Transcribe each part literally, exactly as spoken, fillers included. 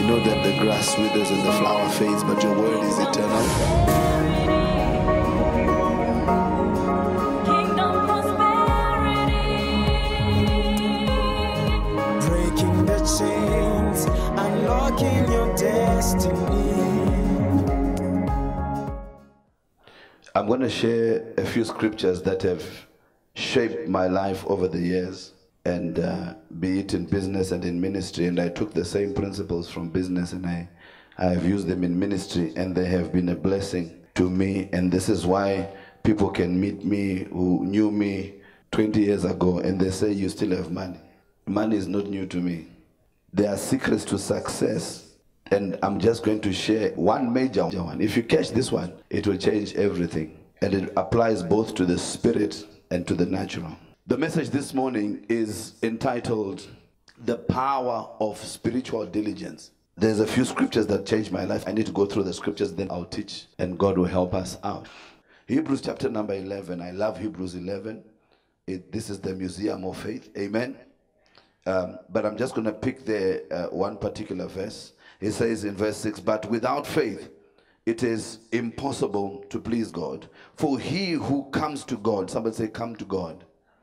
know that the grass withers and the flower fades, but your word is eternal. Chains, unlocking your destiny. I'm going to share a few scriptures that have shaped my life over the years, and uh, be it in business and in ministry. And I took the same principles from business and I, I have used them in ministry, and they have been a blessing to me. And this is why people can meet me who knew me twenty years ago and they say, you still have money. Money is not new to me. There are secrets to success, and I'm just going to share one major one. If you catch this one, it will change everything. And it applies both to the spirit and to the natural. The message this morning is entitled, The Power of Spiritual Diligence. There's a few scriptures that changed my life. I need to go through the scriptures, then I'll teach, and God will help us out. Hebrews chapter number eleven. I love Hebrews eleven. It, this is the museum of faith. Amen. Um, but I'm just going to pick the uh, one particular verse. It says in verse six, but without faith, it is impossible to please God. For he who comes to God, somebody say, come to God.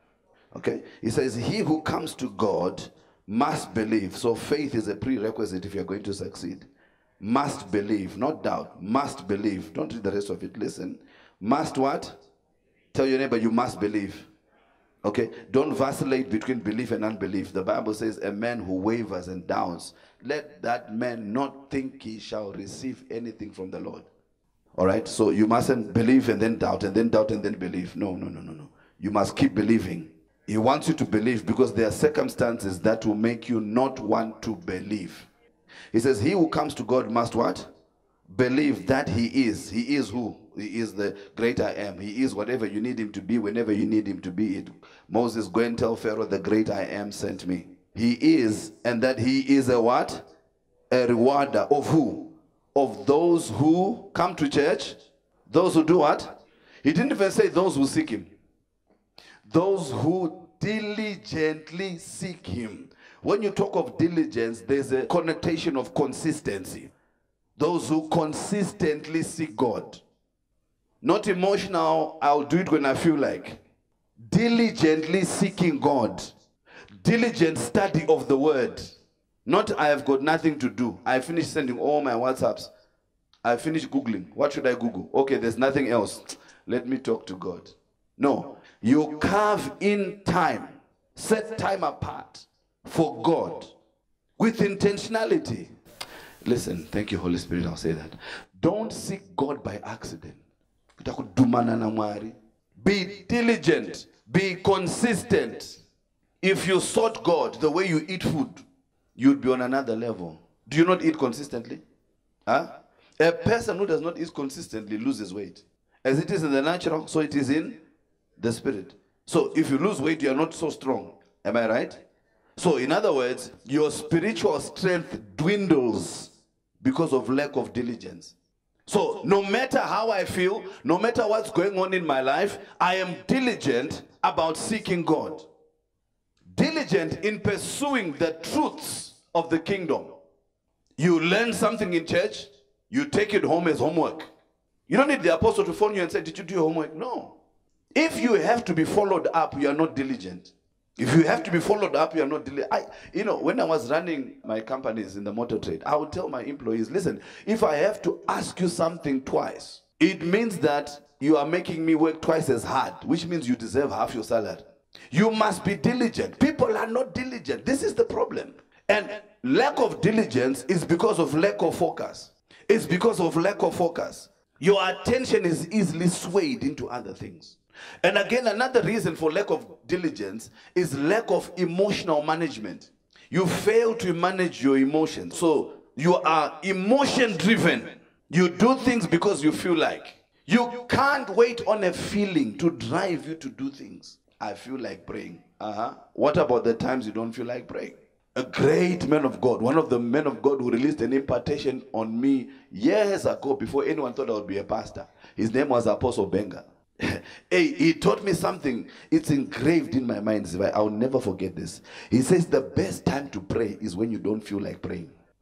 Okay? He says, he who comes to God must believe. So faith is a prerequisite if you're going to succeed. Must believe, not doubt. Must believe. Don't read the rest of it. Listen. Must what? Tell your neighbor, you must believe. Okay, don't vacillate between belief and unbelief. The Bible says a man who wavers and doubts, let that man not think he shall receive anything from the Lord. All right, so you mustn't believe and then doubt and then doubt and then believe. No, no, no, no, no. You must keep believing. He wants you to believe because there are circumstances that will make you not want to believe. He says, he who comes to God must what? Believe that he is. He is who? He is the great I am. He is whatever you need him to be whenever you need him to be. It. Moses, go and tell Pharaoh, the great I am sent me. He is, and that he is a what? A rewarder of who? Of those who come to church. Those who do what? He didn't even say those who seek him. Those who diligently seek him. When you talk of diligence, there's a connotation of consistency. Those who consistently seek God. Not emotional, I'll do it when I feel like. Diligently seeking God. Diligent study of the word. Not I have got nothing to do. I finished sending all my WhatsApps. I finished Googling. What should I Google? Okay, there's nothing else. Let me talk to God. No. You carve in time. Set time apart for God. With intentionality. Listen, thank you, Holy Spirit, I'll say that. Don't seek God by accident. Be diligent. Be consistent. If you sought God the way you eat food, you'd be on another level. Do you not eat consistently? Huh? A person who does not eat consistently loses weight. As it is in the natural, so it is in the spirit. So if you lose weight, you are not so strong. Am I right? So in other words, your spiritual strength dwindles because of lack of diligence. So no matter how I feel, no matter what's going on in my life, I am diligent about seeking God. Diligent in pursuing the truths of the kingdom. You learn something in church, you take it home as homework. You don't need the apostle to phone you and say, did you do your homework? No. If you have to be followed up, you are not diligent. If you have to be followed up, you are not diligent. I, you know, when I was running my companies in the motor trade, I would tell my employees, listen, if I have to ask you something twice, it means that you are making me work twice as hard, which means you deserve half your salary. You must be diligent. People are not diligent. This is the problem. And lack of diligence is because of lack of focus. It's because of lack of focus. Your attention is easily swayed into other things. And again, another reason for lack of diligence is lack of emotional management. You fail to manage your emotions. So you are emotion driven. You do things because you feel like. You can't wait on a feeling to drive you to do things. I feel like praying. Uh-huh. What about the times you don't feel like praying? A great man of God, one of the men of God who released an impartation on me years ago before anyone thought I would be a pastor. His name was Apostle Benga. Hey, he taught me something. It's engraved in my mind. I'll never forget this. He says the best time to pray is when you don't feel like praying.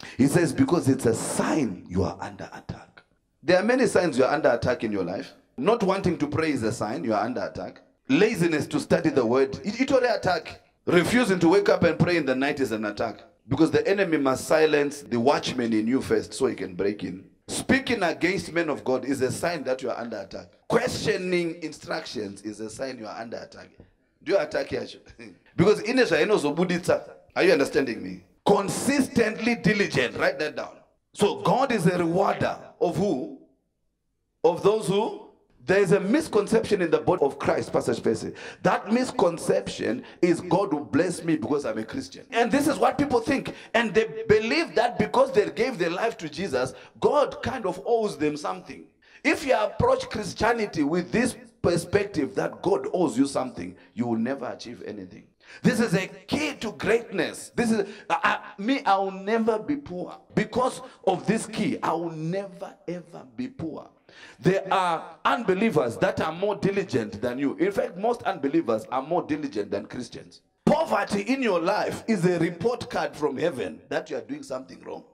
He says, because it's a sign you are under attack. There are many signs you are under attack in your life. Not wanting to pray is a sign you are under attack. Laziness to study the word, it's already attack. Refusing to wake up and pray in the night is an attack. Because the enemy must silence the watchman in you first so he can break in. Speaking against men of God is a sign that you are under attack. Questioning instructions is a sign you are under attack. Do you attack here? Because in Israel, are you understanding me? Consistently diligent. Write that down. So God is a rewarder of who? Of those who? There is a misconception in the body of Christ, Pastor Spacey. That misconception is God will bless me because I'm a Christian. And this is what people think. And they believe that because they gave their life to Jesus, God kind of owes them something. If you approach Christianity with this perspective that God owes you something, you will never achieve anything. This is a key to greatness. This is uh, uh, me. I will never be poor because of this key. I will never ever be poor. There are unbelievers that are more diligent than you. In fact, most unbelievers are more diligent than Christians. Poverty in your life is a report card from heaven that you are doing something wrong.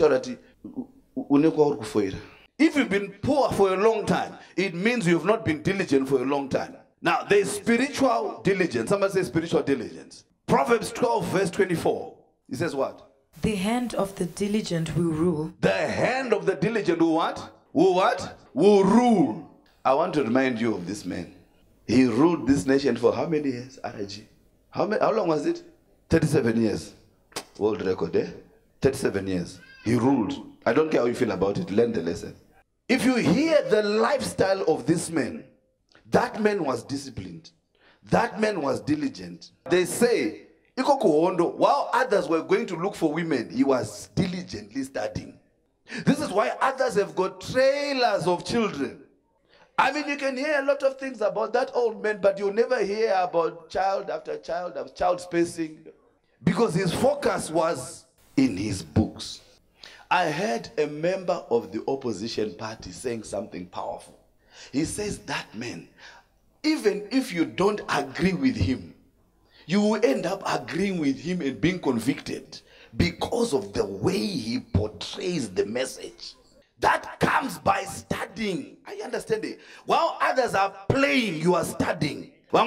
If you've been poor for a long time, it means you have not been diligent for a long time. Now, there is spiritual diligence. Somebody say spiritual diligence. Proverbs twelve verse twenty-four. It says what? The hand of the diligent will rule. The hand of the diligent will what? Will what? Will rule. I want to remind you of this man. He ruled this nation for how many years? R I G. How many? How long was it? thirty-seven years. World record, eh? thirty-seven years. He ruled. I don't care how you feel about it. Learn the lesson. If you hear the lifestyle of this man, that man was disciplined. That man was diligent. They say, while others were going to look for women, he was diligently studying. This is why others have got trailers of children. I mean, you can hear a lot of things about that old man, but you'll never hear about child after child after child spacing. Because his focus was in his books. I heard a member of the opposition party saying something powerful. He says that man, even if you don't agree with him, you will end up agreeing with him and being convicted because of the way he portrays the message. That comes by studying. Are you understanding? While others are playing, you are studying. When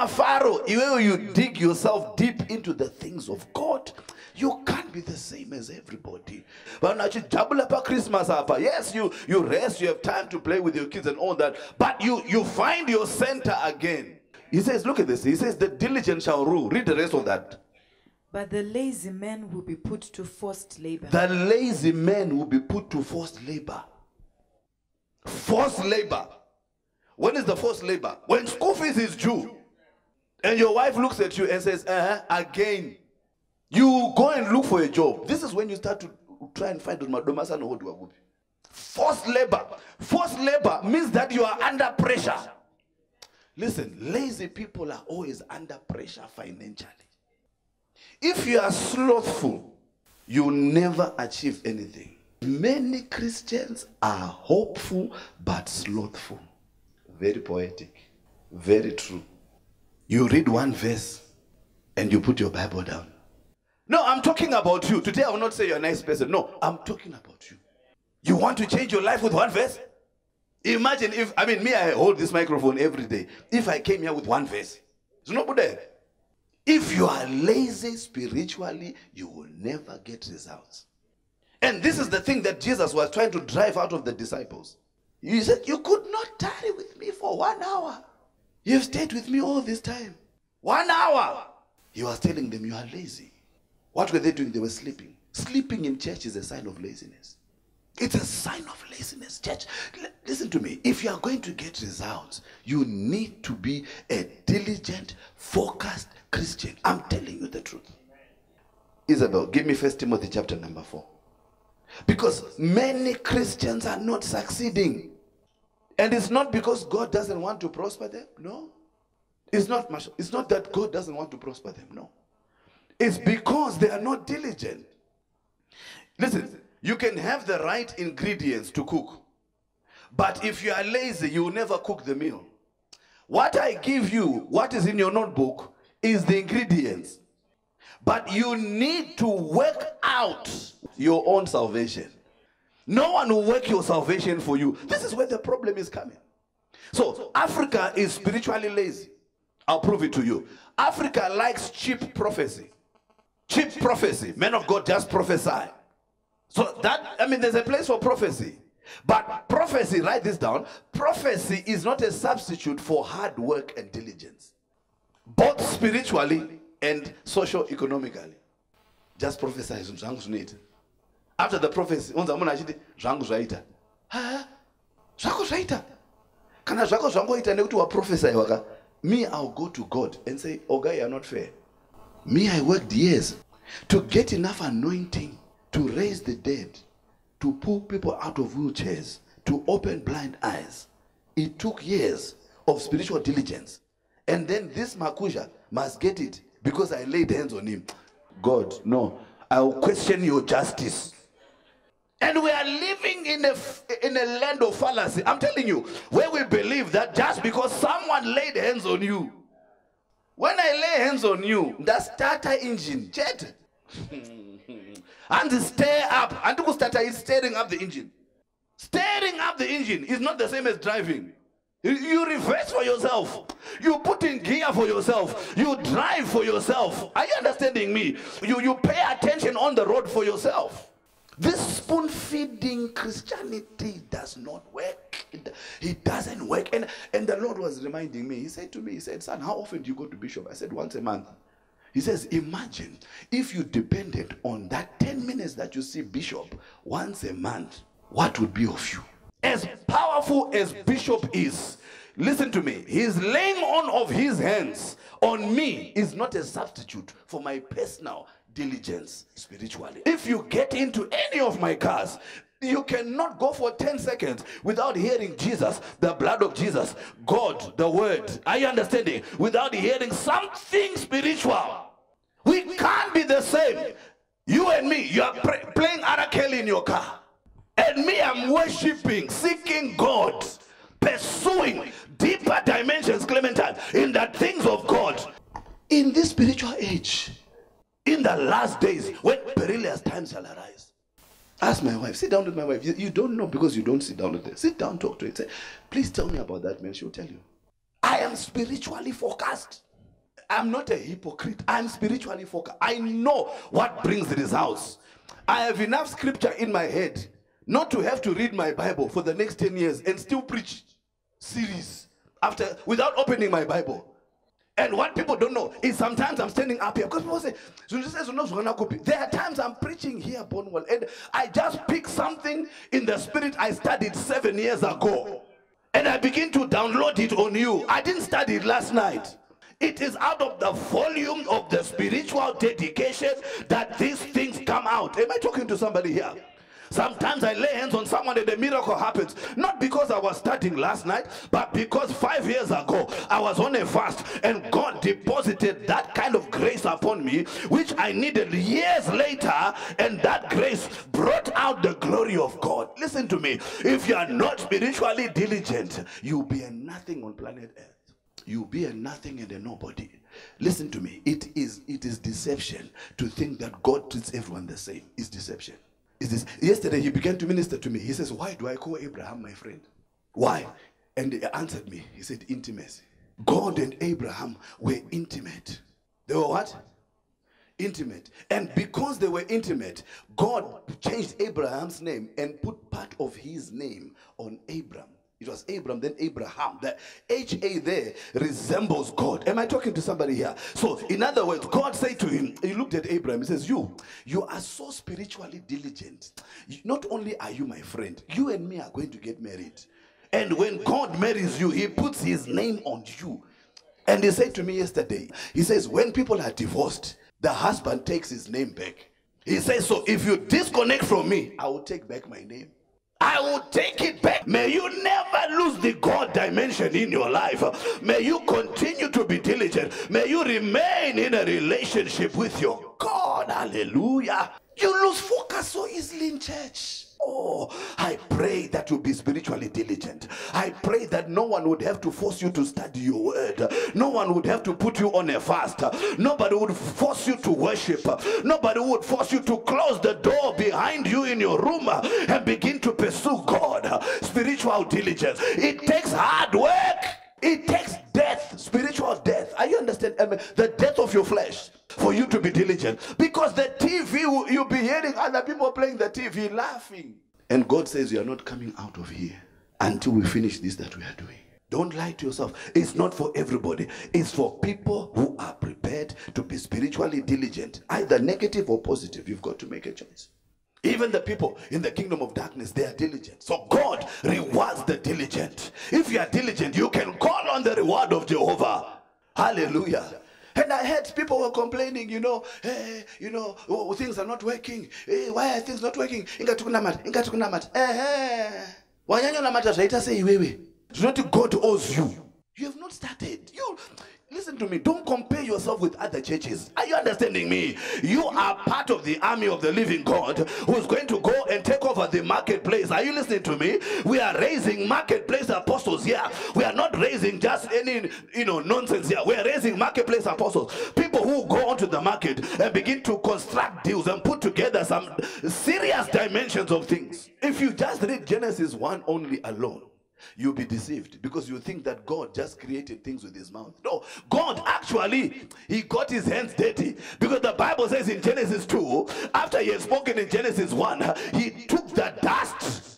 you dig yourself deep into the things of God, you can't be the same as everybody. Christmas, yes, you, you rest, you have time to play with your kids and all that, but you, you find your center again. He says, look at this. He says, the diligent shall rule. Read the rest of that. But the lazy man will be put to forced labor. The lazy man will be put to forced labor. Forced labor. When is the forced labor? When school fees is due, and your wife looks at you and says, uh-huh, again. You go and look for a job. This is when you start to try and find forced labor. Forced labor means that you are under pressure. Listen, lazy people are always under pressure financially. If you are slothful, you never achieve anything. Many Christians are hopeful but slothful. Very poetic. Very true. You read one verse and you put your Bible down. No, I'm talking about you. Today I will not say you're a nice person. No, I'm talking about you. You want to change your life with one verse? Imagine if, I mean, me, I hold this microphone every day. If I came here with one verse, it's not good there. If you are lazy spiritually, you will never get results. And this is the thing that Jesus was trying to drive out of the disciples. He said, you could not tarry with me for one hour. You've stayed with me all this time. One hour. He was telling them, you are lazy. What were they doing? They were sleeping. Sleeping in church is a sign of laziness. It's a sign of laziness, church. L- listen to me. If you are going to get results, you need to be a diligent, focused Christian. I'm telling you the truth. Isabel, give me First Timothy chapter number four. Because many Christians are not succeeding. And it's not because God doesn't want to prosper them. No. It's not much. It's not that God doesn't want to prosper them. No. It's because they are not diligent. Listen, you can have the right ingredients to cook. But if you are lazy, you will never cook the meal. What I give you, what is in your notebook, is the ingredients. But you need to work out out your own salvation. No one will work your salvation for you. This is where the problem is coming. So Africa is spiritually lazy. I'll prove it to you. Africa likes cheap prophecy. Cheap prophecy. Men of God just prophesy. So that, I mean, there's a place for prophecy. But prophecy, write this down, prophecy is not a substitute for hard work and diligence. Both spiritually and socio-economically. Just prophesy. After the prophecy, zvangu zvaita. Zvako zvaita. Kana zvako zvangoita nekuti wa prophesy waka. Me, I'll go to God and say, oh guy, you're not fair. Me, I worked years to get enough anointing to raise the dead, to pull people out of wheelchairs, to open blind eyes. It took years of spiritual diligence. And then this Makuja must get it because I laid hands on him. God, no, I'll question your justice. And we are living in a, in a land of fallacy. I'm telling you, where we believe that just because someone laid hands on you, when I lay hands on you, the starter engine, jet, and the stir up, and the starter is stirring up the engine. Stirring up the engine is not the same as driving. You, you reverse for yourself. You put in gear for yourself. You drive for yourself. Are you understanding me? You, you pay attention on the road for yourself. This spoon-feeding Christianity does not work. It, it doesn't work. And, and the Lord was reminding me. He said to me, he said, son, how often do you go to Bishop? I said, once a month. He says, imagine if you depended on that ten minutes that you see Bishop once a month, what would be of you? As powerful as Bishop is, listen to me, his laying on of his hands on me is not a substitute for my personal diligence spiritually. If you get into any of my cars, you cannot go for ten seconds without hearing Jesus, the blood of Jesus, God, the word. Are you understanding? Without hearing something spiritual. We can't be the same. You and me, you are playing Arakel in your car. And me, I'm worshiping, seeking God, pursuing deeper dimensions, Clementine, in the things of God. In this spiritual age, in the last days, when perilous times shall arise. Ask my wife, sit down with my wife. You, you don't know because you don't sit down with her. Sit down, talk to her. Say, please tell me about that man. She'll tell you. I am spiritually focused. I'm not a hypocrite. I'm spiritually focused. I know what brings results. I have enough scripture in my head not to have to read my Bible for the next ten years and still preach series after without opening my Bible. And what people don't know is sometimes I'm standing up here because people say, there are times I'm preaching here, Bonwell, and I just pick something in the spirit I studied seven years ago. And I begin to download it on you. I didn't study it last night. It is out of the volume of the spiritual dedication that these things come out. Am I talking to somebody here? Sometimes I lay hands on someone and a miracle happens. Not because I was studying last night, but because five years ago I was on a fast and God deposited that kind of grace upon me, which I needed years later, and that grace brought out the glory of God. Listen to me. If you are not spiritually diligent, you'll be a nothing on planet Earth. You'll be a nothing and a nobody. Listen to me. It is, it is deception to think that God treats everyone the same. It's deception. Is this yesterday he began to minister to me. He says, why do I call Abraham my friend? Why? And he answered me. He said, intimacy. God and Abraham were intimate. They were what? Intimate. And because they were intimate, God changed Abraham's name and put part of his name on Abram. It was Abram, then Abraham. The H A there resembles God. Am I talking to somebody here? So, in other words, God said to him, he looked at Abraham, he says, you, you are so spiritually diligent. Not only are you my friend, you and me are going to get married. And when God marries you, he puts his name on you. And he said to me yesterday, he says, when people are divorced, the husband takes his name back. He says, so if you disconnect from me, I will take back my name. I will take it back. May you never lose the God dimension in your life. May you continue to be diligent. May you remain in a relationship with your God. Hallelujah. You lose focus so easily in church. Oh, I pray that you be spiritually diligent. I pray that no one would have to force you to study your word. No one would have to put you on a fast. Nobody would force you to worship. Nobody would force you to close the door behind you in your room and begin to pursue God. Spiritual diligence. It takes hard work. It takes death, spiritual death. Are you understand? I mean, the death of your flesh for you to be diligent. Because the T V, you'll be hearing other people playing the T V laughing. And God says you are not coming out of here until we finish this that we are doing. Don't lie to yourself. It's not for everybody. It's for people who are prepared to be spiritually diligent. Either negative or positive. You've got to make a choice. Even the people in the kingdom of darkness, they are diligent. So God rewards the diligent. If you are diligent, you can call on the reward of Jehovah. Hallelujah. And I heard people were complaining, you know, hey, you know, oh, things are not working. Hey, why are things not working? Inga tukunamat, inga tukunamat. Eh, wanyanya namata zaita say wewe. Do not God owes you. You have not started. You listen to me. Don't compare yourself with other churches. Are you understanding me? You are part of the army of the living God who's going to go and take over the marketplace. Are you listening to me? We are raising marketplace apostles here. We are not raising just any, you know, nonsense here. We are raising marketplace apostles. People who go onto the market and begin to construct deals and put together some serious dimensions of things. If you just read Genesis one only alone, you'll be deceived because you think that God just created things with his mouth. No, God actually, he got his hands dirty because the Bible says in Genesis two, after he had spoken in Genesis one, he took the dust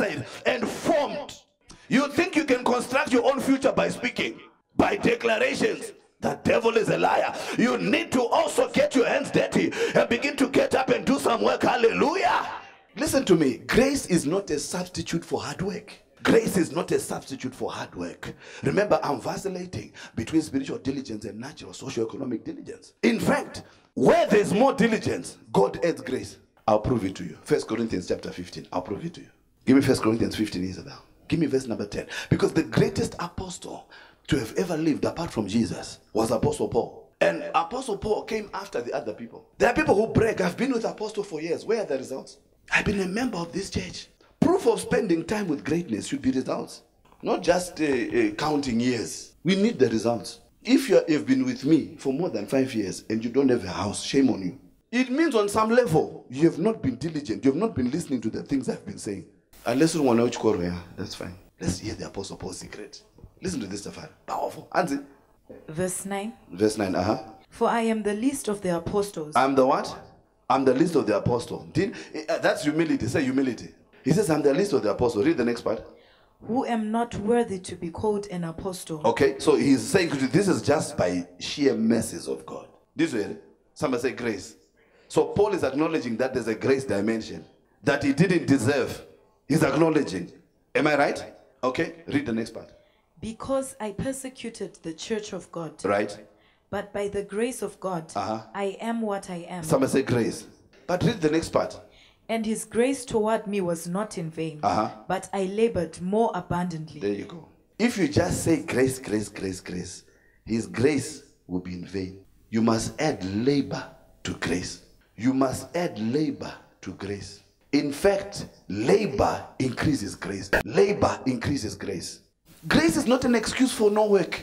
and formed. You think you can construct your own future by speaking, by declarations. The devil is a liar. You need to also get your hands dirty and begin to get up and do some work. Hallelujah. Listen to me. Grace is not a substitute for hard work. Grace is not a substitute for hard work. Remember, I'm vacillating between spiritual diligence and natural socio-economic diligence. In fact, where there's more diligence, God adds grace. I'll prove it to you. First Corinthians chapter fifteen. I'll prove it to you. Give me First Corinthians fifteen, Isabel. Give me verse number ten. Because the greatest apostle to have ever lived apart from Jesus was Apostle Paul. And Apostle Paul came after the other people. There are people who brag, I've been with Apostle for years. Where are the results? I've been a member of this church. Proof of spending time with greatness should be results, not just uh, uh, counting years. We need the results. If you have been with me for more than five years and you don't have a house, shame on you. It means on some level, you have not been diligent. You have not been listening to the things I've been saying. Unless you want to know which that's fine. Let's hear the Apostle Paul's secret. Listen to this stuff. Powerful. Answer. Verse nine. Verse nine, uh-huh. For I am the least of the apostles. I'm the what? I'm the least of the apostle. Did, uh, that's humility. Say humility. He says, I'm the least of the apostles. Read the next part. Who am not worthy to be called an apostle. Okay, so he's saying this is just by sheer mercies of God. This way, somebody say grace. So Paul is acknowledging that there's a grace dimension that he didn't deserve. He's acknowledging. Am I right? Okay, read the next part. Because I persecuted the church of God. Right. But by the grace of God, uh-huh. I am what I am. Somebody say grace. But read the next part. And his grace toward me was not in vain, uh-huh. but I labored more abundantly. There you go. If you just say grace, grace, grace, grace, his grace will be in vain. You must add labor to grace. You must add labor to grace. In fact, labor increases grace. Labor increases grace. Grace is not an excuse for no work.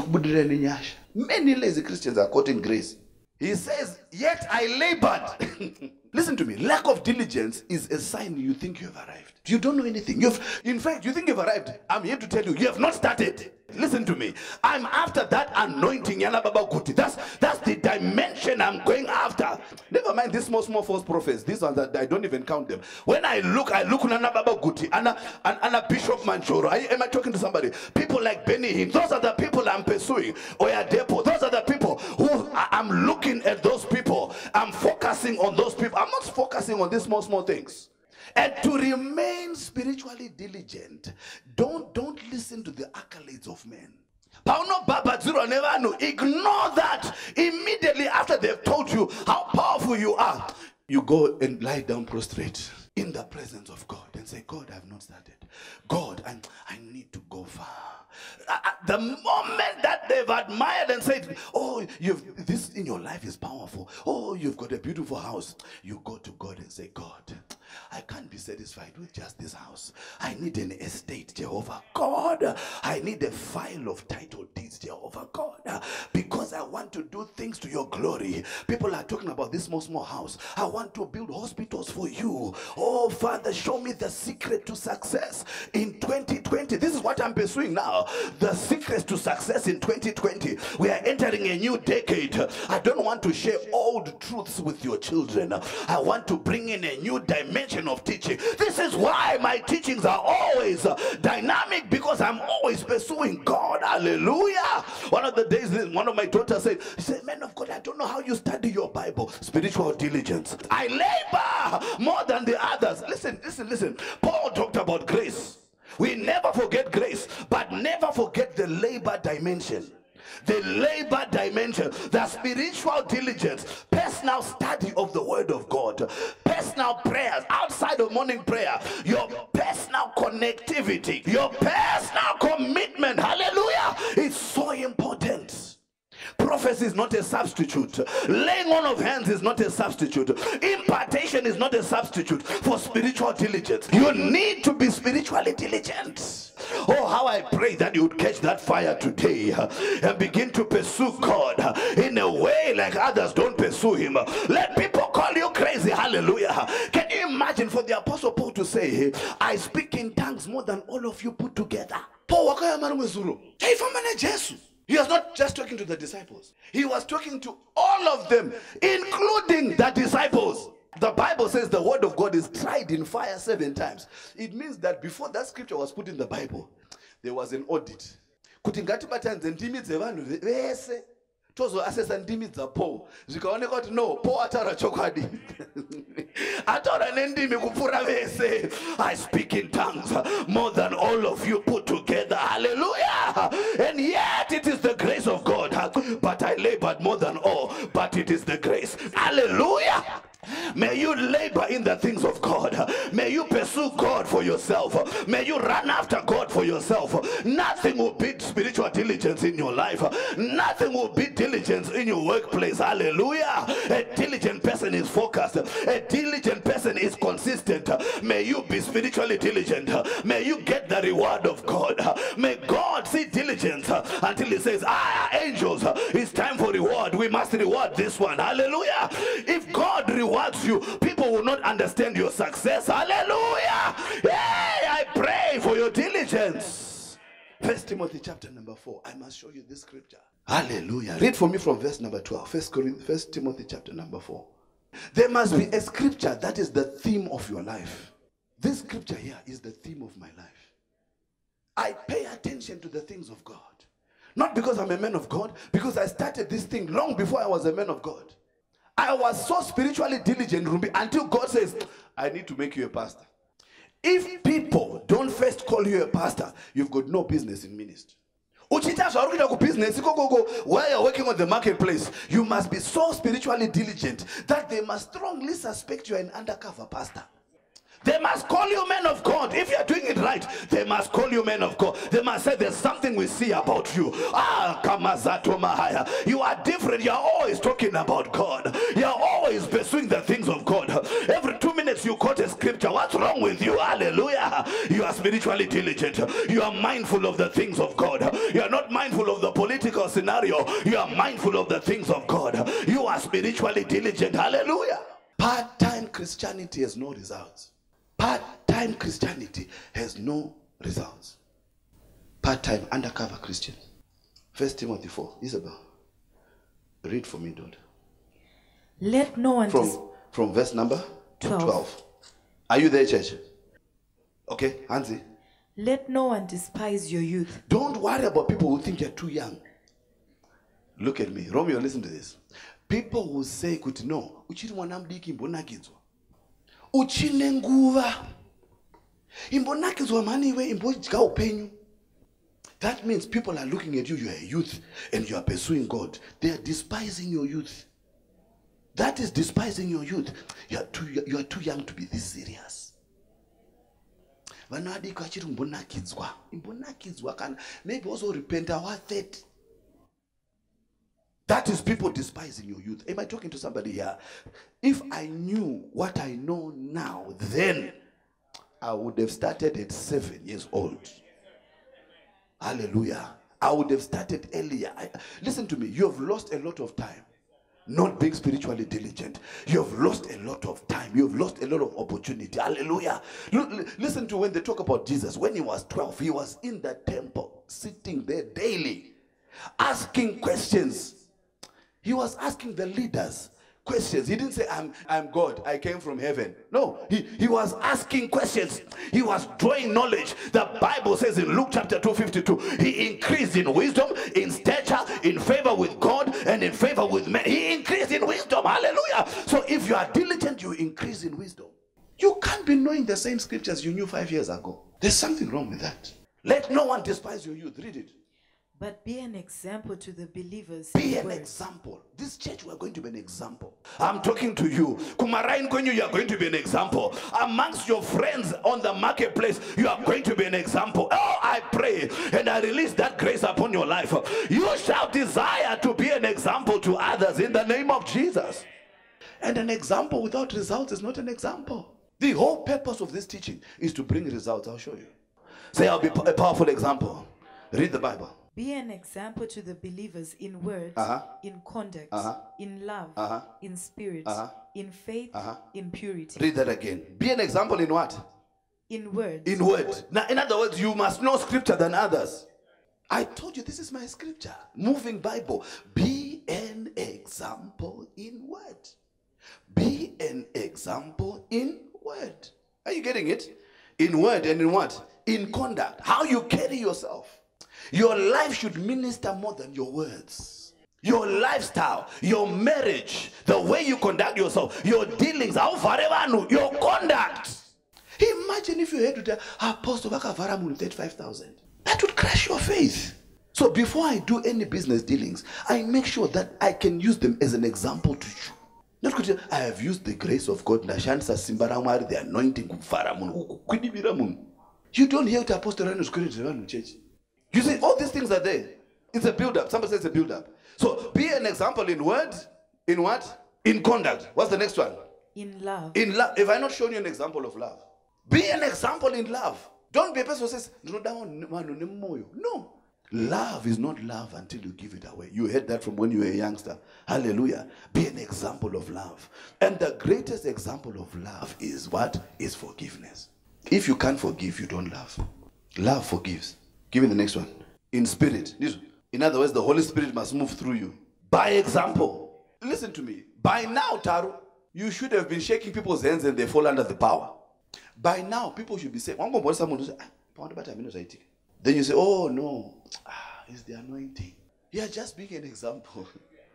Many lazy Christians are quoting grace. He says, yet I labored. Listen to me. Lack of diligence is a sign you think you have arrived. You don't know anything. You've, in fact, you think you've arrived. I'm here to tell you, you have not started. Listen to me. I'm after that anointing. That's, that's the dimension I'm going after. Never mind these small, small false prophets. These ones that I don't even count them. When I look, I look Nana Baba Guti, Anna, Anna Bishop Manchoro. I, am I talking to somebody? People like Benny Hinn. Those are the people I'm pursuing. Oya Depo. Those are the people who I, I'm looking at those people. I'm focusing on those people. I'm not focusing on these small, small things. And to remain spiritually diligent, don't, don't listen to the accolades of men. Ignore that. Immediately after they've told you how powerful you are, you go and lie down prostrate in the presence of God. and say, God, I've not started. God, I, I need to go far. Uh, the moment that they've admired and said, oh, you've this in your life is powerful. Oh, you've got a beautiful house. You go to God and say, God, I can't be satisfied with just this house. I need an estate, Jehovah God. I need a file of title deeds, Jehovah God, because I want to do things to your glory. People are talking about this small, small house. I want to build hospitals for you. Oh, Father, show me the secret to success in twenty twenty. This is what I'm pursuing now. The secrets to success in twenty twenty. We are entering a new decade. I don't want to share old truths with your children. I want to bring in a new dimension of teaching. This is why my teachings are always uh, dynamic, because I'm always pursuing God. Hallelujah. One of the days, one of my daughters said, she said, man of God, I don't know how you study your Bible. Spiritual diligence. I labor more than the others. Listen, listen, listen. Paul talked about grace. We never forget grace, but never forget the labor dimension. The labor dimension, the spiritual diligence, personal study of the word of God, personal prayers outside of morning prayer, your personal connectivity, your personal commitment, hallelujah, it's so important. Prophecy is not a substitute. Laying on of hands is not a substitute. Impartation is not a substitute for spiritual diligence. You need to be spiritually diligent. Oh, how I pray that you would catch that fire today and begin to pursue God in a way like others don't pursue him. Let people call you crazy. Hallelujah. Can you imagine for the Apostle Paul to say, I speak in tongues more than all of you put together? Paul, he was not just talking to the disciples. He was talking to all of them, including the disciples. The Bible says the word of God is tried in fire seven times. It means that before that scripture was put in the Bible, there was an audit. Tozo asesa ndimi za Paul. Zikaoneka kuti no, Paul atara chokwadi. Atara nendimi kupfura vese. I speak in tongues more than all of you put together. Hallelujah. And yet it is the grace of God. But I labored more than all. But it is the grace. Hallelujah. May you labor in the things of God. May you pursue God for yourself. May you run after God for yourself. Nothing will beat spiritual diligence in your life. Nothing will beat diligence in your workplace. Hallelujah. A diligent person is focused. A diligent person is consistent. May you be spiritually diligent. May you get the reward of God. May God see diligence until he says, ah, angels, it's time for reward. We must reward this one. Hallelujah. If God rewards you, people will not understand your success. Hallelujah. Hey, I pray for your diligence. First Timothy chapter number four. I must show you this scripture. Hallelujah. Read for me from verse number twelve. First Corinthians, First Timothy chapter number four. There must be a scripture that is the theme of your life. This scripture here is the theme of my life. I pay attention to the things of God. Not because I'm a man of God, because I started this thing long before I was a man of God. I was so spiritually diligent until God says, I need to make you a pastor. If people don't first call you a pastor, you've got no business in ministry. Business, while you're working on the marketplace, you must be so spiritually diligent that they must strongly suspect you are an undercover pastor. They must call you men of God. If you're doing it right, they must call you men of God. They must say there's something we see about you. Ah, Kamazato Mahaya. You are different. You're always talking about God. You're always pursuing the things of God. Every two minutes you quote a scripture. What's wrong with you? Hallelujah. You are spiritually diligent. You are mindful of the things of God. You are not mindful of the political scenario. You are mindful of the things of God. You are spiritually diligent. Hallelujah. Part-time Christianity has no results. Part-time Christianity has no results. Part-time undercover Christian. First Timothy four. Isabel, read for me, daughter. Let no one From, from verse number twelve. twelve. Are you there, church? Okay, Hansi. Let no one despise your youth. Don't worry about people who think you're too young. Look at me. Romeo, listen to this. People will say, no, uchiri mwana mdiki mbonakidzwa. Uchine nguva. Imbonakidzwa maniwe imbodya upenyu. That means people are looking at you, you are a youth, and you are pursuing God. They are despising your youth. That is despising your youth. You are too, you are too young to be this serious. vanadiko achiri kumbonakidzwa imbonakidzwa kana maybe also repent awa thirty. That is people despising your youth. Am I talking to somebody here? If I knew what I know now, then I would have started at seven years old. Hallelujah. I would have started earlier. I, listen to me. You have lost a lot of time not being spiritually diligent. You have lost a lot of time. You have lost a lot of opportunity. Hallelujah. L- listen to when they talk about Jesus. When he was twelve, he was in the temple, sitting there daily, asking questions. He was asking the leaders questions. He didn't say, I'm, I'm God, I came from heaven. No, he, he was asking questions. He was drawing knowledge. The Bible says in Luke chapter two fifty-two, he increased in wisdom, in stature, in favor with God, and in favor with men. He increased in wisdom. Hallelujah. So if you are diligent, you increase in wisdom. You can't be knowing the same scriptures you knew five years ago. There's something wrong with that. Let no one despise your youth. Read it. But be an example to the believers. Be in an word. example. This church, we are going to be an example. I'm talking to you. Kumarain Kwenyu, you are going to be an example. Amongst your friends on the marketplace, you are going to be an example. Oh, I pray and I release that grace upon your life. You shall desire to be an example to others in the name of Jesus. And an example without results is not an example. The whole purpose of this teaching is to bring results. I'll show you. Say, I'll be a powerful example. Read the Bible. Be an example to the believers in word, Uh-huh. in conduct, Uh-huh. in love, Uh-huh. in spirit, Uh-huh. in faith, Uh-huh. in purity. Read that again. Be an example in what? In word. In word. Now, in other words, you must know scripture than others. I told you this is my scripture. Moving Bible. Be an example in word. Be an example in word. Are you getting it? In word and in what? In conduct. How you carry yourself. Your life should minister more than your words. Your lifestyle, your marriage, the way you conduct yourself, your dealings, how far your conduct. Imagine if you had to tell Apostle Vakavaramun thirty-five thousand. That would crush your faith. So before I do any business dealings, I make sure that I can use them as an example to you. Not good. I have used the grace of God, Nashansa Simbaramari, the anointing of Faramun. You don't hear what Apostle Rano is in church. You see, all these things are there. It's a build-up. Somebody says it's a build-up. So be an example in words, in what? In conduct. What's the next one? In love. In love. If I not shown you an example of love, be an example in love. Don't be a person who says, no. Love is not love until you give it away. You heard that from when you were a youngster. Hallelujah. Be an example of love. And the greatest example of love is what? Is forgiveness. If you can't forgive, you don't love. Love forgives. Give me the next one. In spirit. In other words, the Holy Spirit must move through you. By example. Listen to me. By now, Taru, you should have been shaking people's hands and they fall under the power. By now, people should be saying, someone who say, then you say, oh no, ah, it's the anointing. You are just being an example.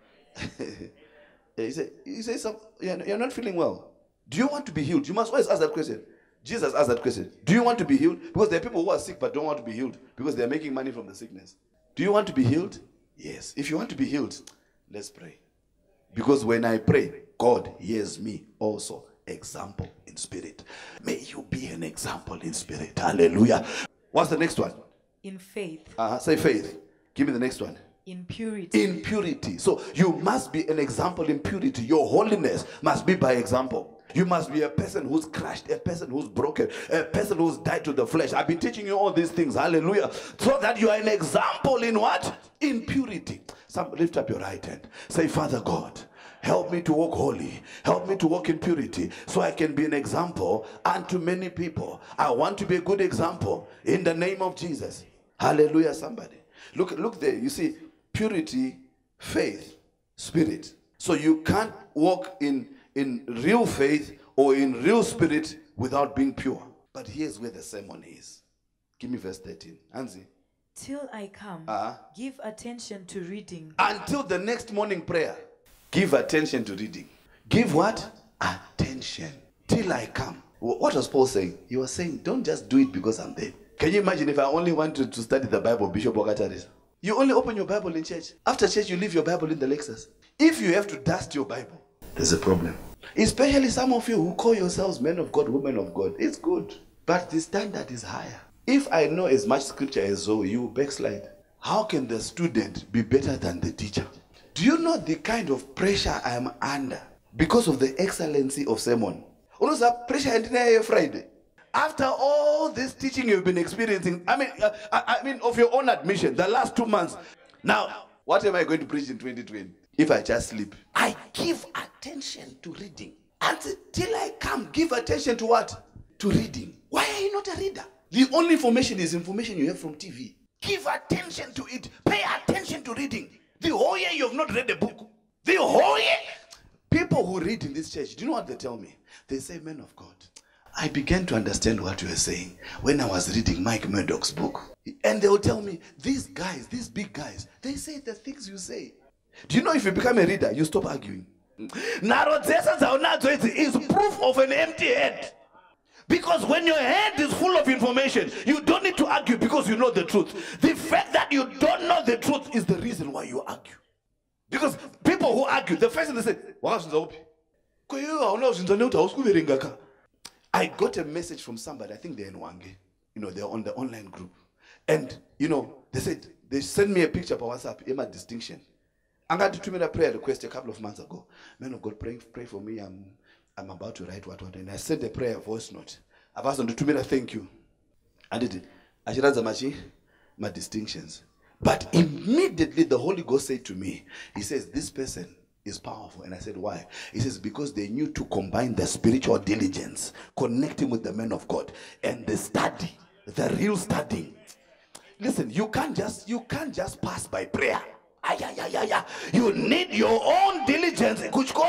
you say, you say some, you're not feeling well. Do you want to be healed? You must always ask that question. Jesus asked that question. Do you want to be healed? Because there are people who are sick but don't want to be healed because they're making money from the sickness. Do you want to be healed? Yes. If you want to be healed, let's pray. Because when I pray, God hears me also. Example in spirit. May you be an example in spirit. Hallelujah. What's the next one? In faith. Uh-huh. Say faith. Give me the next one. In purity. In purity. So you must be an example in purity. Your holiness must be by example. You must be a person who's crushed, a person who's broken, a person who's died to the flesh. I've been teaching you all these things. Hallelujah. So that you are an example in what? In purity. Some, lift up your right hand. Say, Father God, help me to walk holy. Help me to walk in purity so I can be an example unto many people. I want to be a good example in the name of Jesus. Hallelujah, somebody. Look, look there. You see, purity, faith, spirit. So you can't walk in, in real faith or in real spirit without being pure. But here's where the sermon is. Give me verse thirteen. Anzi. Till I come, Uh-huh. give attention to reading. Until the next morning prayer. Give attention to reading. Give what? Attention. Till I come. What was Paul saying? He was saying, don't just do it because I'm there. Can you imagine if I only wanted to study the Bible, Bishop Okataris? You only open your Bible in church. After church, you leave your Bible in the Lexus. If you have to dust your Bible, there's a problem. Especially some of you who call yourselves men of God, women of God. It's good. But the standard is higher. If I know as much scripture as Zoe, you backslide. How can the student be better than the teacher? Do you know the kind of pressure I am under because of the excellency of sermon? Also, pressure entire Friday. After all this teaching you've been experiencing, I mean, uh, I, I mean, of your own admission, the last two months. Now, what am I going to preach in twenty twenty? If I just sleep, I give attention to reading. Until I come, give attention to what? To reading. Why are you not a reader? The only information is information you have from T V. Give attention to it. Pay attention to reading. The whole year you have not read a book. The whole year. People who read in this church, do you know what they tell me? They say, man of God, I began to understand what you were saying when I was reading Mike Murdoch's book. And they will tell me, these guys, these big guys, they say the things you say. Do you know if you become a reader, you stop arguing? Narodzesa is proof of an empty head. Because when your head is full of information, you don't need to argue because you know the truth. The fact that you don't know the truth is the reason why you argue. Because people who argue, the first thing they say, I got a message from somebody, I think they're in Wange, you know, they're on the online group. And, you know, they said, they sent me a picture by WhatsApp, Emma Distinction. I got to me a prayer request a couple of months ago. Man of God, pray, pray for me. I'm, I'm about to write what, what. And I sent a prayer voice note. I've asked them to do me a thank you. I did it. I should answer my, my distinctions. But immediately the Holy Ghost said to me, he says, this person is powerful. And I said, why? He says, because they knew to combine the spiritual diligence, connecting with the men of God, and the study, the real studying. Listen, you can't just, you can't just pass by prayer. Ay, ay, ay, ay, ay. You need your own diligence.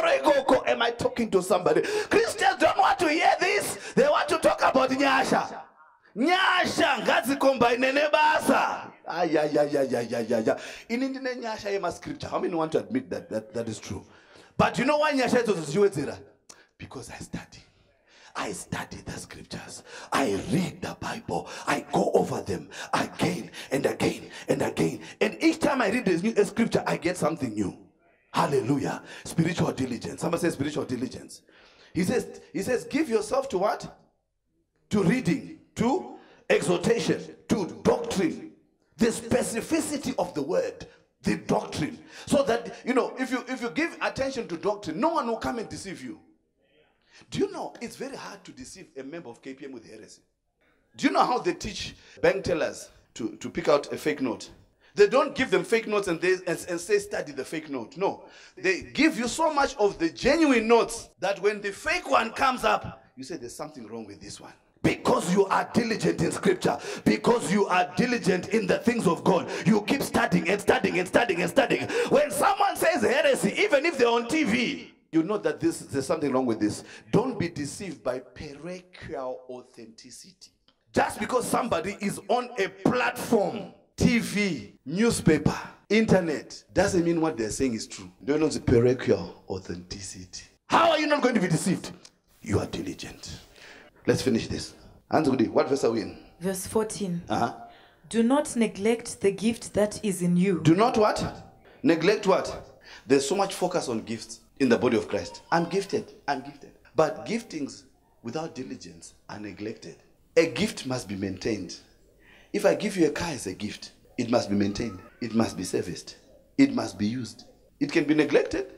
Am I talking to somebody? Christians don't want to hear this. They want to talk about Nyasha. Nyasha, ngazi combine nebasa. Ay, ay, ay, ay, ay, ay, ay, ay. In Indian Nyasha, you scripture. How many want to admit that that, that is true? But you know why Nyasha is? Because I study. I study the scriptures. I read the Bible. I go over them again and again and again. And each time I read this new scripture, I get something new. Hallelujah. Spiritual diligence. Somebody says spiritual diligence. He says, he says, give yourself to what? To reading, to exhortation, to doctrine. The specificity of the word, the doctrine. So that, you know, if you if you give attention to doctrine, no one will come and deceive you. Do you know it's very hard to deceive a member of K P M with heresy? Do you know how they teach bank tellers to, to pick out a fake note? They don't give them fake notes and, they, and, and say study the fake note. No. They give you so much of the genuine notes that when the fake one comes up, you say there's something wrong with this one. Because you are diligent in scripture, because you are diligent in the things of God, you keep studying and studying and studying and studying. When someone says heresy, even if they're on T V, you know that this, there's something wrong with this. Don't be deceived by parochial authenticity. Just because somebody is on a platform, T V, newspaper, internet, doesn't mean what they're saying is true. Don't know the parochial authenticity. How are you not going to be deceived? You are diligent. Let's finish this. What verse are we in? Verse fourteen. Uh-huh. Do not neglect the gift that is in you. Do not what? Neglect what? There's so much focus on gifts in the body of Christ. I'm gifted. I'm gifted. But giftings without diligence are neglected. A gift must be maintained. If I give you a car as a gift, it must be maintained. It must be serviced. It must be used. It can be neglected.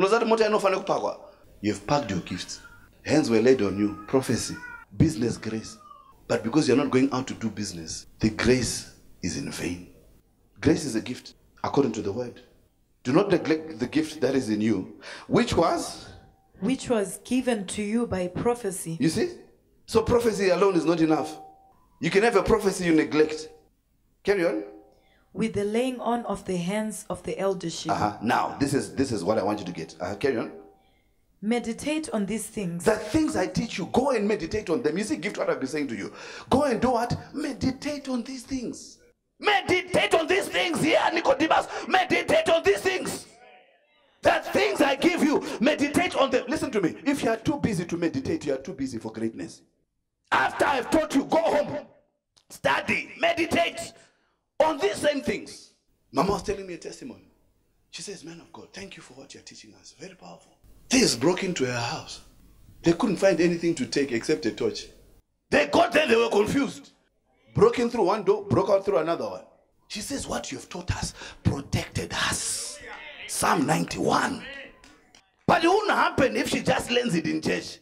You've packed your gifts. Hands were laid on you. Prophecy. Business grace. But because you're not going out to do business, the grace is in vain. Grace is a gift, according to the word. Do not neglect the gift that is in you, which was? Which was given to you by prophecy. You see? So prophecy alone is not enough. You can have a prophecy you neglect. Carry on. With the laying on of the hands of the eldership. Uh-huh. Now, this is this is what I want you to get. Uh-huh. Carry on. Meditate on these things. The things I teach you, go and meditate on them. You see, gift what I've been saying to you. Go and do what? Meditate on these things. Meditate on these things. Yeah, Nicodemus. Meditate on these things. The things I give you, meditate on them. Listen to me. If you are too busy to meditate, you are too busy for greatness. After I've taught you, go home. Study. Meditate on these same things. Mama was telling me a testimony. She says, man of God, thank you for what you're teaching us. Very powerful. Thieves broke into her house. They couldn't find anything to take except a torch. They got there, they were confused. Broke in through one door, broke out through another one. She says, what you have taught us protected us. Psalm ninety-one. But it wouldn't happen if she just learns it in church.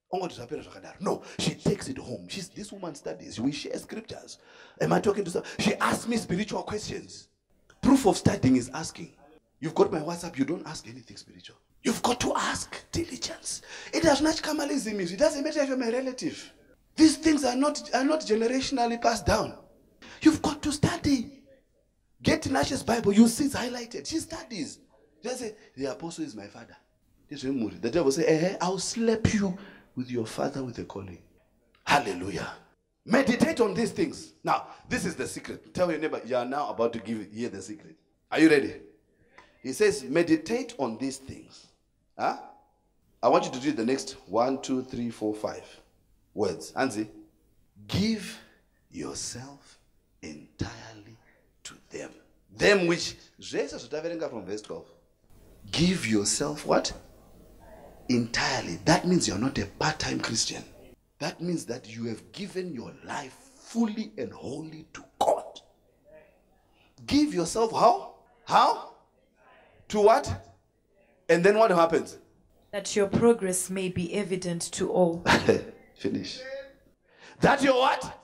No, she takes it home. She's, this woman studies. We share scriptures. Am I talking to some? She asks me spiritual questions. Proof of studying is asking. You've got my WhatsApp. You don't ask anything spiritual. You've got to ask. Diligence. It does not come as it doesn't matter if you're my relative. These things are not, are not generationally passed down. You've got to study. Get Nash's Bible. You see it's highlighted. She studies. Just say, the apostle is my father. The devil say, eh, I'll slap you with your father with a calling. Hallelujah. Meditate on these things. Now, this is the secret. Tell your neighbor, you are now about to give hear the secret. Are you ready? He says, meditate on these things. Huh? I want you to read the next one, two, three, four, five words. Anzi, give yourself entirely to them. Them which, from verse twelve. Give yourself what? Entirely. That means you're not a part-time Christian. That means that you have given your life fully and wholly to God. Give yourself how? How? To what? And then what happens? That your progress may be evident to all. Finish. That your what?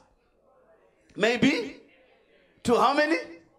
Maybe? To how many?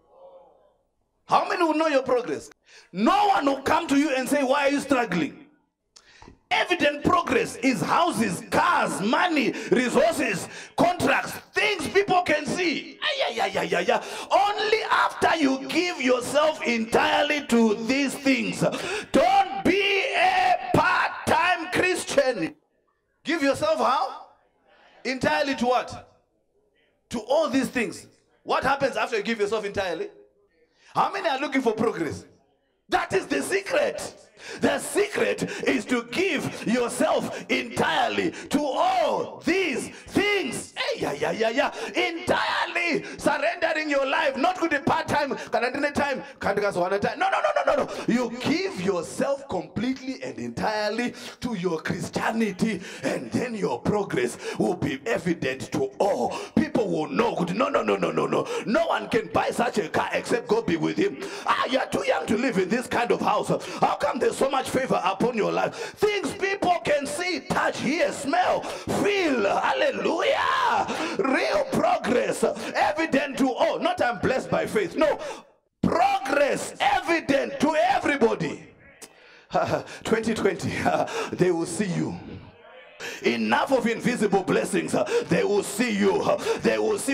How many will know your progress? No one will come to you and say, why are you struggling? Evident progress is houses, cars, money, resources, contracts, things people can see. Ay, ay, ay, ay, ay. Only after you give yourself entirely to these things. Don't be a part-time Christian. Give yourself how? Entirely to what? To all these things. What happens after you give yourself entirely? How many are looking for progress? That is the secret. The secret is to give yourself entirely to all these things. Hey, yeah, yeah, yeah, yeah. Entirely surrendering your life, not with a part-time, time, no, no, no, no, no, no. You give yourself completely and entirely to your Christianity, and then your progress will be evident to all. People will know. No, no, no, no, no, no. No one can buy such a car except God be with him. Ah, you're too young to live in this kind of house. How come there's so much favor upon your life? Things people can see, touch, hear, smell, feel. Hallelujah. Real progress evident to all. Not I'm blessed by faith. No. Progress evident to everybody. twenty twenty, they will see you. Enough of invisible blessings. They will see you. They will see.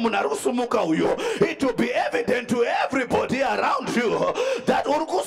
It will be evident to everybody around you that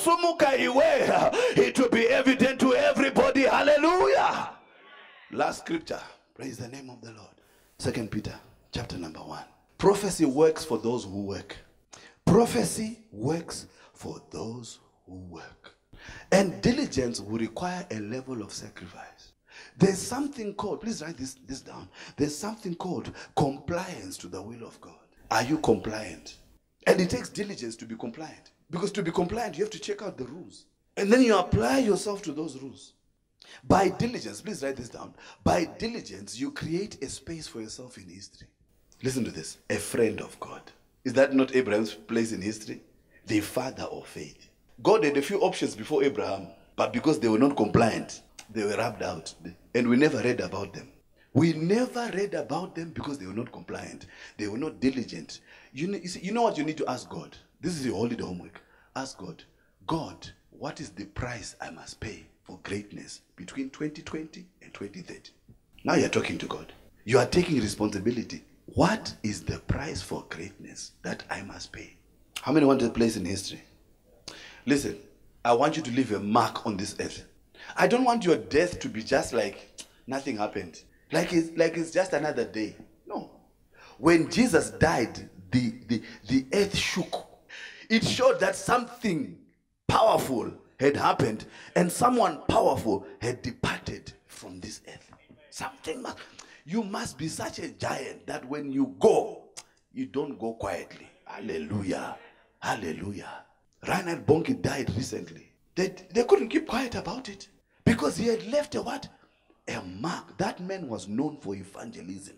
it will be evident to everybody. Hallelujah. Last scripture. Praise the name of the Lord. Second Peter chapter number one. Prophecy works for those who work. Prophecy works for those who work. And diligence will require a level of sacrifice. There's something called, please write this, this down. There's something called compliance to the will of God. Are you compliant? And it takes diligence to be compliant. Because to be compliant, you have to check out the rules. And then you apply yourself to those rules. By diligence, please write this down. By diligence, you create a space for yourself in history. Listen to this. A friend of God. Is that not Abraham's place in history? The father of faith. God had a few options before Abraham, but because they were not compliant, they were rubbed out. And we never read about them. We never read about them because they were not compliant. They were not diligent. You know, you, see, you know what you need to ask God? This is your holiday homework. Ask God, God, what is the price I must pay for greatness between twenty twenty and twenty thirty? Now you're talking to God. You are taking responsibility. What is the price for greatness that I must pay? How many want a place in history? Listen, I want you to leave a mark on this earth. I don't want your death to be just like nothing happened. Like it's, like it's just another day. No. When Jesus died, the, the, the earth shook. It showed that something powerful had happened and someone powerful had departed from this earth. Something must, you must be such a giant that when you go, you don't go quietly. Hallelujah. Hallelujah. Reinhard Bonnke died recently. They, they couldn't keep quiet about it. Because he had left a what? A mark. That man was known for evangelism.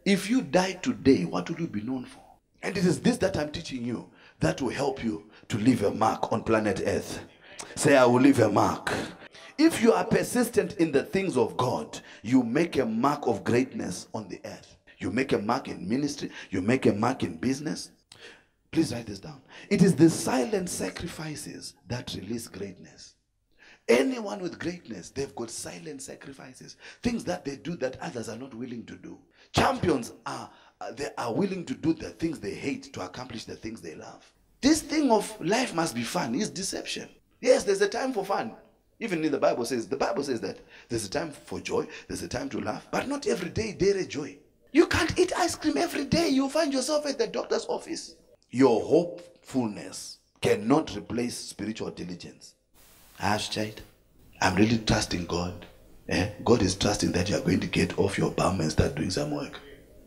If you die today, what will you be known for? And it is this that I'm teaching you that will help you to leave a mark on planet Earth. Say, I will leave a mark. If you are persistent in the things of God, you make a mark of greatness on the earth. You make a mark in ministry. You make a mark in business. Please write this down. It is the silent sacrifices that release greatness. Anyone with greatness, they've got silent sacrifices. Things that they do that others are not willing to do. Champions are, they are willing to do the things they hate to accomplish the things they love. This thing of life must be fun is deception. Yes, there's a time for fun. Even in the Bible says, the Bible says that there's a time for joy, there's a time to laugh, but not every day there is joy. You can't eat ice cream every day. You'll find yourself at the doctor's office. Your hopefulness cannot replace spiritual diligence. Ash child, I'm really trusting God. Eh? God is trusting that you are going to get off your bum and start doing some work.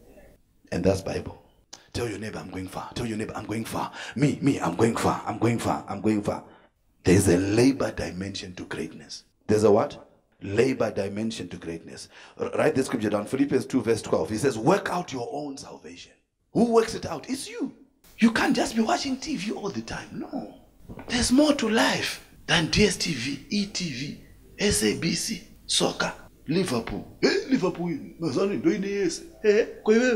And that's Bible. Tell your neighbor, I'm going far. Tell your neighbor, I'm going far. Me, me, I'm going far. I'm going far. I'm going far. There's a labor dimension to greatness. There's a what? Labor dimension to greatness. R- write the scripture down. Philippians two verse twelve. He says, work out your own salvation. Who works it out? It's you. You can't just be watching T V all the time. No. There's more to life than D S T V, E T V, S A B C, soccer, Liverpool. Hey, Liverpool. My son doing this. Hey,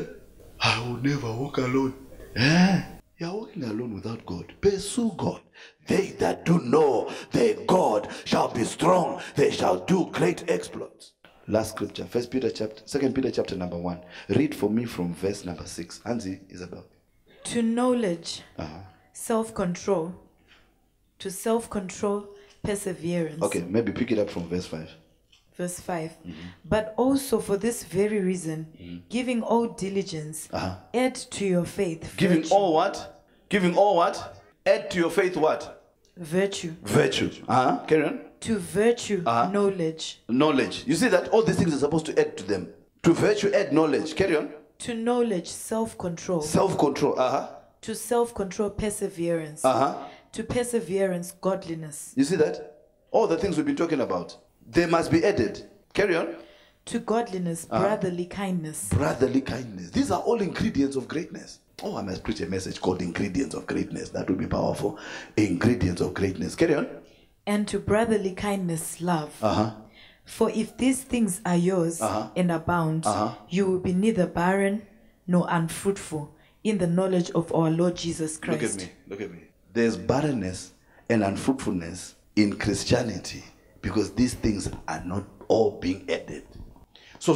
I will never walk alone. Eh? You're walking alone without God. Pursue God. They that do know their God shall be strong. They shall do great exploits. Last scripture, First Peter chapter, Second Peter chapter number one. Read for me from verse number six. Hansi, Isabel. To knowledge, Uh-huh. self-control, to self-control, perseverance. Okay, maybe pick it up from verse five. Verse five. But also for this very reason, giving all diligence, Uh-huh. add to your faith Giving virtue. all what? Giving all what? Add to your faith what? Virtue. Virtue. Uh-huh. Carry on. To virtue, Uh-huh. knowledge. Knowledge. You see that all these things are supposed to add to them. To virtue, add knowledge. Carry on. To knowledge, self-control. Self-control. Uh-huh. To self-control, perseverance. Uh-huh. To perseverance, godliness. You see that? All the things we've been talking about, they must be added. Carry on. To godliness, brotherly kindness. Brotherly kindness. These are all ingredients of greatness. Oh, I must preach a message called Ingredients of Greatness. That would be powerful. Ingredients of Greatness. Carry on. And to brotherly kindness, love. Uh-huh. For if these things are yours Uh-huh. and abound, Uh-huh. you will be neither barren nor unfruitful in the knowledge of our Lord Jesus Christ. Look at me. Look at me. There's barrenness and unfruitfulness in Christianity because these things are not all being added. So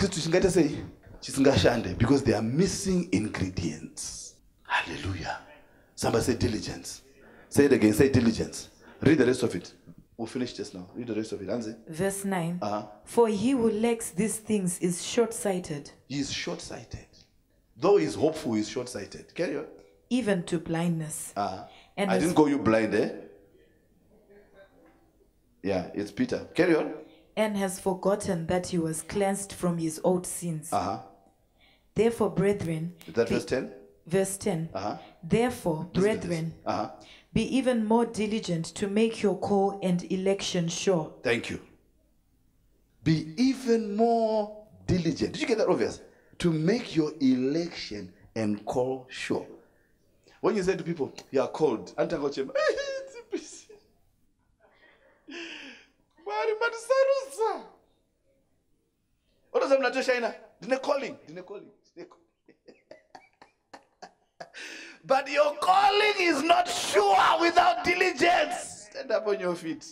because they are missing ingredients. Hallelujah. Somebody say diligence. Say it again. Say diligence. Read the rest of it. We'll finish this now. Read the rest of it. Anzi. Verse nine. Uh-huh. For he who lacks these things is short-sighted, He is short-sighted. Though he is hopeful, he is short-sighted. Carry on. even to blindness. Uh-huh. And I as- didn't call you blind, eh? Yeah, it's Peter. Carry on. and has forgotten that he was cleansed from his old sins. Uh-huh. Therefore, brethren, Is that be- verse ten? verse ten. Uh-huh. Therefore, brethren, Uh-huh. be even more diligent to make your call and election sure. Thank you. Be even more diligent. Did you get that obvious? To make your election and call sure. When you say to people, you are called, Antangochema. What does that China? Didn't calling. Didn't calling. But your calling is not sure without diligence. Stand up on your feet.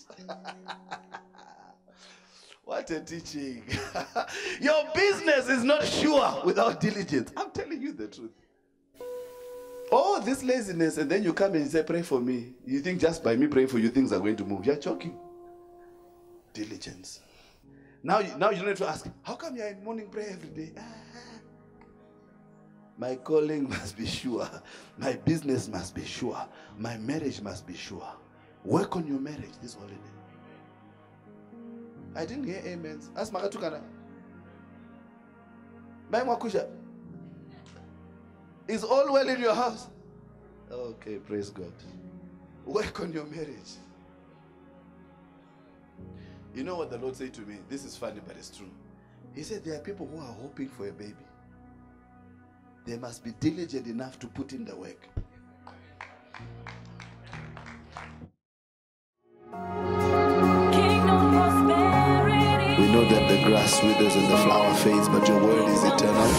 What a teaching. Your business is not sure without diligence. I'm telling you the truth. Oh, this laziness, and then you come and say, pray for me. You think just by me praying for you, things are going to move. You're joking. Diligence. Now, you- now you don't have to ask, how come you're in morning prayer every day? Ah. My calling must be sure. My business must be sure. My marriage must be sure. Work on your marriage this holiday. I didn't hear amens. Ask Makatukana. My Mwakusha. Is all well in your house? Okay, praise God. Work on your marriage. You know what the Lord said to me? This is funny, but it's true. He said there are people who are hoping for a baby. they must be diligent enough to put in the work. We know that the grass withers and the flower fades, but your word is eternal.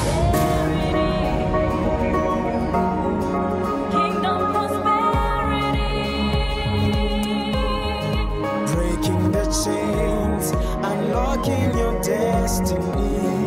Breaking the chains, unlocking your destiny.